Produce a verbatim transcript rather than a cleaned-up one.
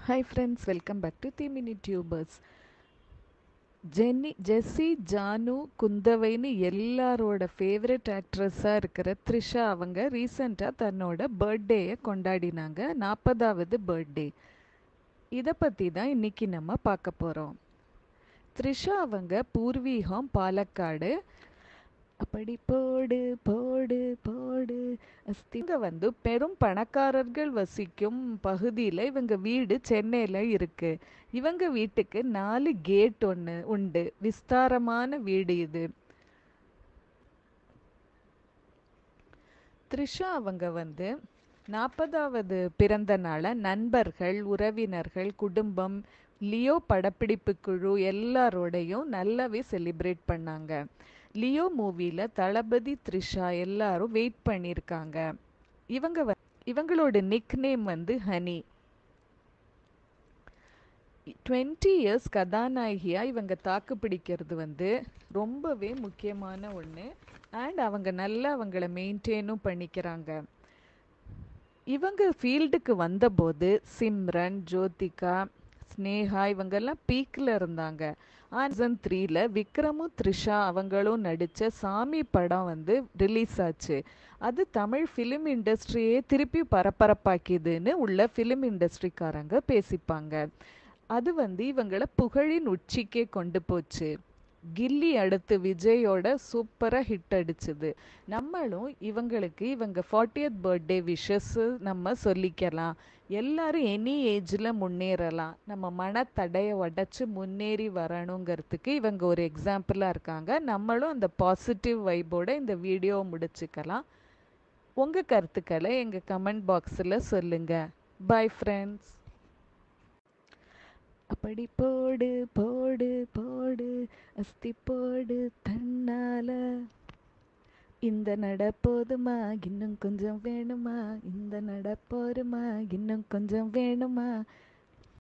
Hi friends, welcome back to Thimini Tubers. Jenny Jessie Janu குந்தவைன்னு எல்லாரோட favourite ஆக்ட்ரஸாக இருக்கிற த்ரிஷா அவங்க ரீசண்டாக தன்னோட பர்த்டேயை கொண்டாடினாங்க. நாற்பதாவது பர்த்டே. இதை பற்றி தான் இன்னைக்கு நம்ம பார்க்க போகிறோம். த்ரிஷா அவங்க பூர்வீகம் பாலக்காடு. அப்படி போடு போடு போடு இவங்க வந்து பெரும் பணக்காரர்கள் வசிக்கும் பகுதியில் இவங்க வீடு சென்னையில் இருக்கு. இவங்க வீட்டுக்கு நாலு கேட் ஒன்று உண்டு. விஸ்தாரமான வீடு இது. த்ரிஷா அவங்க வந்து நாற்பதாவது பிறந்த நாளை நண்பர்கள், உறவினர்கள், குடும்பம், லியோ படப்பிடிப்பு குழு எல்லாரோடையும் நல்லாவே செலிப்ரேட் பண்ணாங்க. லியோ மூவியில் தளபதி த்ரிஷா எல்லாரும் வெயிட் பண்ணியிருக்காங்க. இவங்க வ இவங்களோட நிக் நேம் வந்து ஹனி. டுவெண்ட்டி இயர்ஸ் கதாநாயகியாக இவங்க தாக்கு பிடிக்கிறது வந்து ரொம்பவே முக்கியமான ஒன்று. அண்ட் அவங்க நல்லா அவங்கள மெயின்டைனும் பண்ணிக்கிறாங்க. இவங்க ஃபீல்டுக்கு வந்தபோது சிம்ரன், ஜோதிகா, ஸ்னேகா இவங்கெல்லாம் பீக்கில் இருந்தாங்க. சீசன் த்ரீல விக்ரமும் த்ரிஷா அவங்களும் நடித்த சாமி படம் வந்து ரிலீஸ் ஆச்சு. அது தமிழ் ஃபிலிம் இண்டஸ்ட்ரியே திருப்பி பரபரப்பாக்கிதுன்னு உள்ள ஃபிலிம் இண்டஸ்ட்ரிக்காரங்க பேசிப்பாங்க. அது வந்து இவங்களை புகழின் உச்சிக்கே கொண்டு போச்சு. கில்லி அடுத்து விஜயோட சூப்பராக ஹிட் அடிச்சுது. நம்மளும் இவங்களுக்கு இவங்க ஃபார்ட்டியத் பர்த்டே விஷஸ் நம்ம சொல்லிக்கலாம். எல்லாரும் எனி ஏஜில் முன்னேறலாம். நம்ம மனத்தடையை உடச்சி முன்னேறி வரணுங்கிறதுக்கு இவங்க ஒரு எக்ஸாம்பிளாக இருக்காங்க. நம்மளும் அந்த பாசிட்டிவ் வைப்போட இந்த வீடியோவை முடிச்சுக்கலாம். உங்கள் கருத்துக்களை எங்கள் கமெண்ட் பாக்ஸில் சொல்லுங்கள். Bye friends. அப்படி போடு போடு போடு அஸ்தி போடு தன்னால. இந்த நட போதுமா இன்னும் கொஞ்சம் வேணுமா, இந்த நட போருமா இன்னும் கொஞ்சம் வேணுமா,